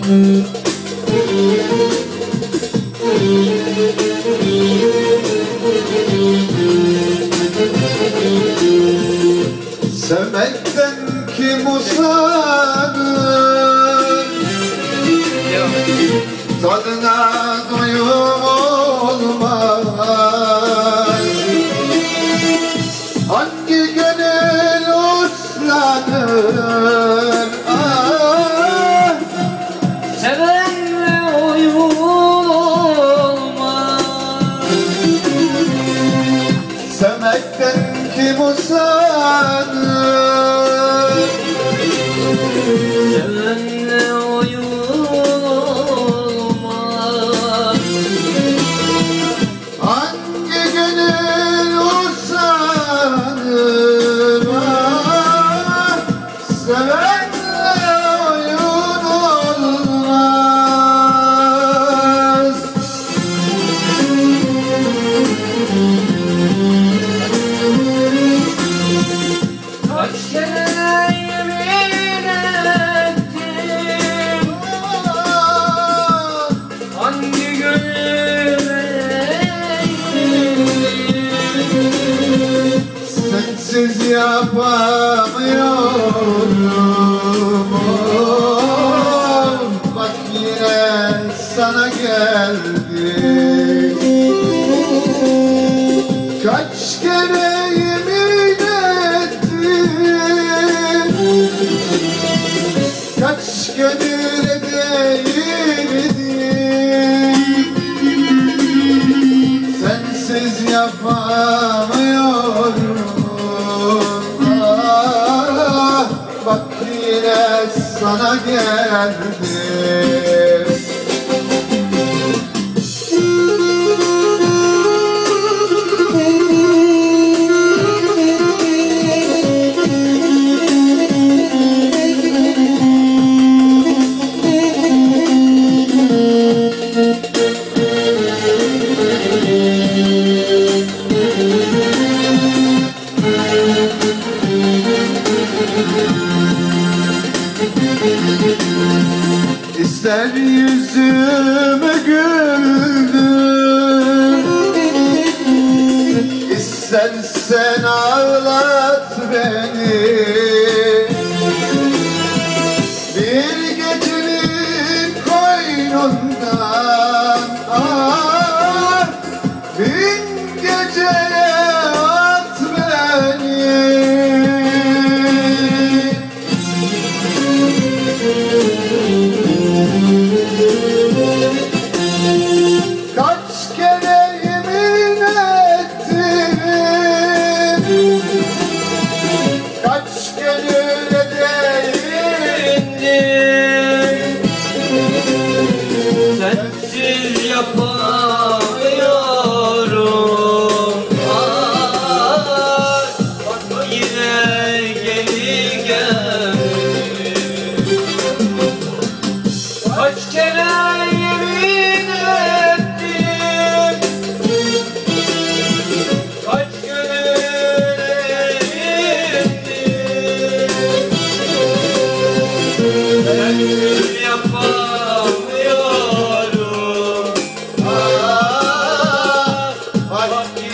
Sevmekten kim usanır, tadına doyum olmaz. Hangi gönül uslanır, ah, sevenle oyun olmaz. sevmekten kim usanır, Sevenle oyun olmaz. hangi gönül usanır, ah, sevenle oyun olmaz. Kaç kere yemin ettim, hangi gönüle Sensiz yapamıyorum, oh, bak yine sana geldim. Kaç kere yemin ettim, kaç gönüle değdim. Sensiz yapamıyorum, ah, bak yine sana geldim. İster yüzümü güldür, istersen ağlat beni. Bir gecenin koynundan, ah, bin geceye at beni. Kaç kere yemin ettim, kaç gönüle değindim. sensiz yapamıyorum. Ah, bak yine geri geldim. Kaç kere yemin ettim, kaç gönüle indim. Sensiz yapamıyorum. Ah, bak